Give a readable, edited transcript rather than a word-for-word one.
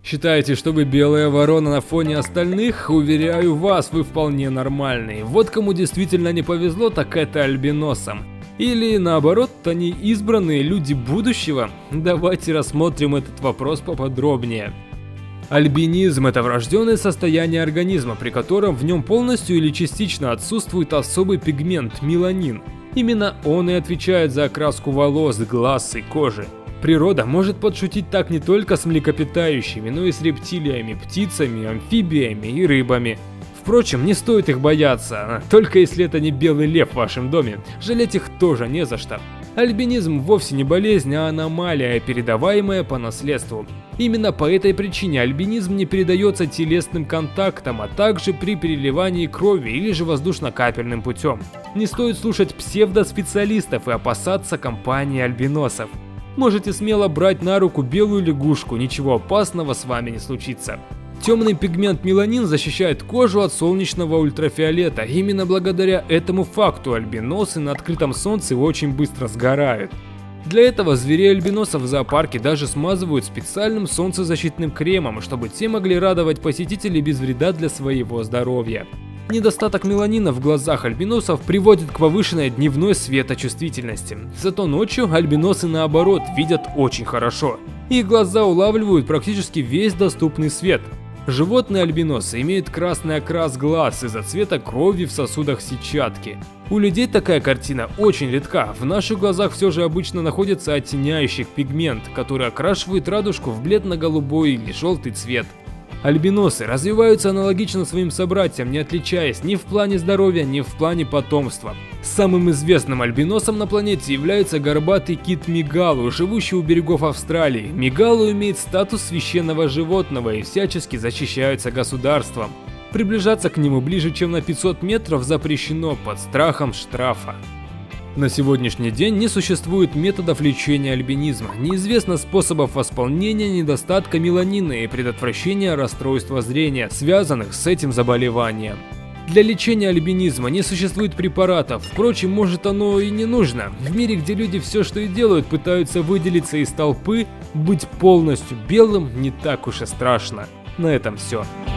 Считаете, что вы белая ворона на фоне остальных? Уверяю вас, вы вполне нормальные. Вот кому действительно не повезло, так это альбиносам. Или наоборот, они избранные люди будущего? Давайте рассмотрим этот вопрос поподробнее. Альбинизм – это врожденное состояние организма, при котором в нем полностью или частично отсутствует особый пигмент – меланин. Именно он и отвечает за окраску волос, глаз и кожи. Природа может подшутить так не только с млекопитающими, но и с рептилиями, птицами, амфибиями и рыбами. Впрочем, не стоит их бояться, только если это не белый лев в вашем доме, жалеть их тоже не за что. Альбинизм вовсе не болезнь, а аномалия, передаваемая по наследству. Именно по этой причине альбинизм не передается телесным контактом, а также при переливании крови или же воздушно-капельным путем. Не стоит слушать псевдоспециалистов и опасаться компании альбиносов. Можете смело брать на руку белую лягушку, ничего опасного с вами не случится. Темный пигмент меланин защищает кожу от солнечного ультрафиолета. Именно благодаря этому факту альбиносы на открытом солнце очень быстро сгорают. Для этого зверей-альбиносов в зоопарке даже смазывают специальным солнцезащитным кремом, чтобы те могли радовать посетителей без вреда для своего здоровья. Недостаток меланина в глазах альбиносов приводит к повышенной дневной светочувствительности. Зато ночью альбиносы наоборот видят очень хорошо. Их глаза улавливают практически весь доступный свет. Животные альбиносы имеют красный окрас глаз из-за цвета крови в сосудах сетчатки. У людей такая картина очень редка, в наших глазах все же обычно находится оттеняющий пигмент, который окрашивает радужку в бледно-голубой или желтый цвет. Альбиносы развиваются аналогично своим собратьям, не отличаясь ни в плане здоровья, ни в плане потомства. Самым известным альбиносом на планете является горбатый кит мигалу, живущий у берегов Австралии. Мигалу имеет статус священного животного и всячески защищается государством. Приближаться к нему ближе, чем на 500 метров запрещено под страхом штрафа. На сегодняшний день не существует методов лечения альбинизма, неизвестно способов восполнения недостатка меланина и предотвращения расстройства зрения, связанных с этим заболеванием. Для лечения альбинизма не существует препаратов, впрочем, может оно и не нужно. В мире, где люди все, что и делают, пытаются выделиться из толпы, быть полностью белым не так уж и страшно. На этом все.